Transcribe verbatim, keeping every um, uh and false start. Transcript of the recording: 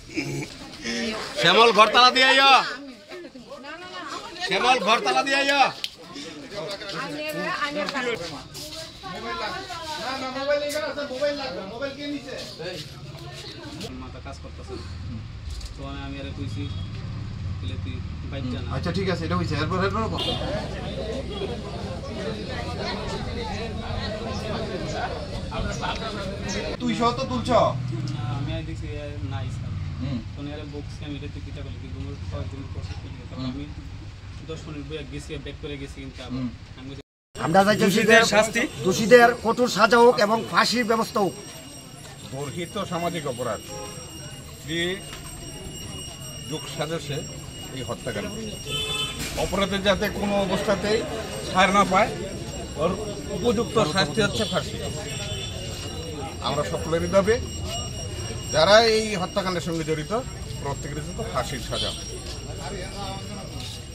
শ্যামল ঘর তালা দিয়ে আইয়া শ্যামল ঘর তালা দিয়ে আইয়া মাথা কাজ করতেছে তো আমি আরে কইছি তুই বাইক জানা আচ্ছা ঠিক আছে এটা হইছে এরপর এরপর তুই সহ তো তুলছ আমি আই দেখছি নাই স্যার তো আরে বক্স আমি এটা টিকিটা বলি কিন্তু মোর কয়েকদিন প্রসেস করি তখন আমি দশ মিনিট বইয়া গেছি ব্যাক করে গেছি কিন্তু আমি আমরা চাইছি শাস্তি দোষীদের কঠোর সাজা হোক এবং ফাঁসির ব্যবস্থা হোক। গর্হিত সামাজিক অপরাধ যে যোগ সাজসে এই হত্যাকাণ্ড অপরাধের যাতে কোনো অবস্থাতেই ছাড় না পায় ওর উপযুক্ত শাস্তি হচ্ছে ফাঁসি। আমরা সকলেরই দাবি যারা এই হত্যাকাণ্ডের সঙ্গে জড়িত প্রত্যেকের জন্য ফাঁসির সাজা।